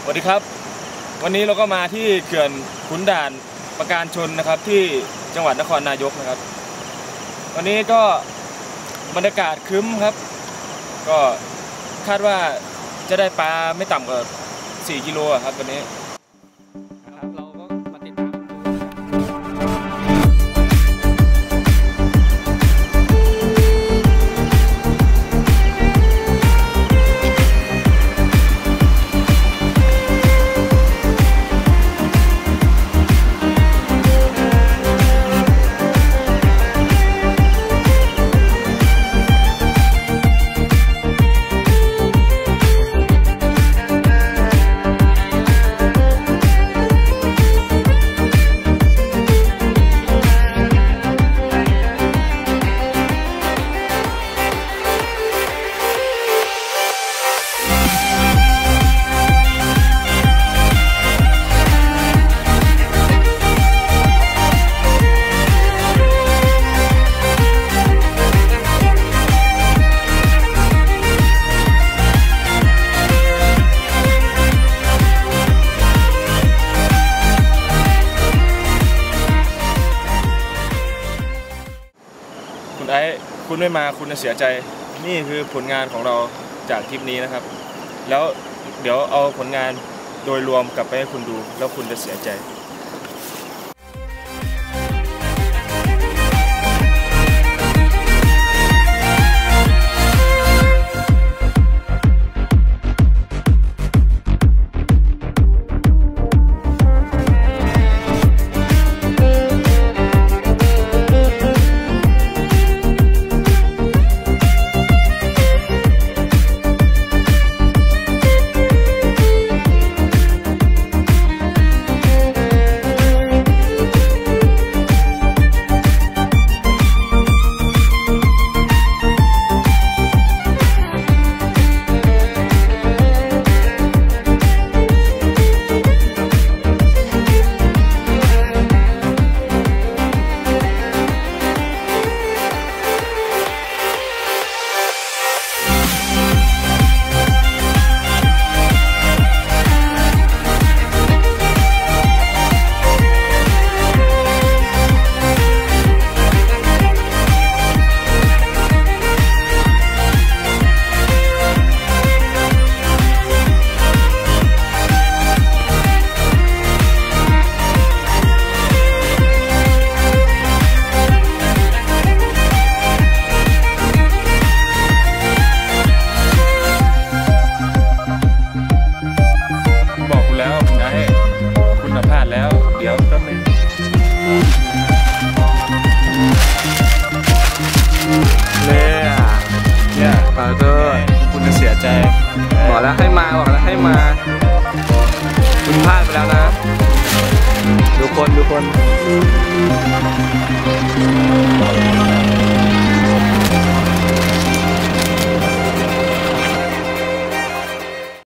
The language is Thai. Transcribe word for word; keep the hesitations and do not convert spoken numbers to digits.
สวัสดีครับวันนี้เราก็มาที่เขื่อนขุนด่านประการชนนะครับที่จังหวัดนครนายกนะครับวันนี้ก็บรรยากาศครึ้มครับก็คาดว่าจะได้ปลาไม่ต่ำกว่าสี่กิโลครับวันนี้เราก็มาติดตามคุณไอ้คุณไม่มาคุณจะเสียใจนี่คือผลงานของเราจากทริปนี้นะครับแล้วเดี๋ยวเอาผลงานโดยรวมกลับไปให้คุณดูแล้วคุณจะเสียใจเดี๋ยวแป๊บนึงเลยอ่ะเนี่ยปาเตอร์คุณจะเสียใจบอกแล้วให้มาบอกแล้วให้มาคุณพลาดไปแล้วนะดูคนดูคน